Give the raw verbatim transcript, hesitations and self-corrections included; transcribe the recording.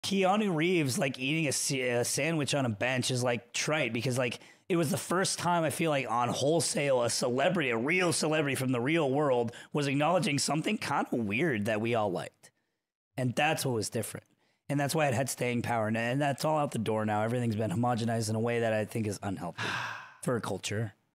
Keanu Reeves like eating a, a sandwich on a bench is like trite because like it was the first time I feel like on wholesale a celebrity, a real celebrity from the real world was acknowledging something kind of weird that we all liked. And that's what was different. And that's why it had staying power. And that's all out the door now. Everything's been homogenized in a way that I think is unhealthy for a culture.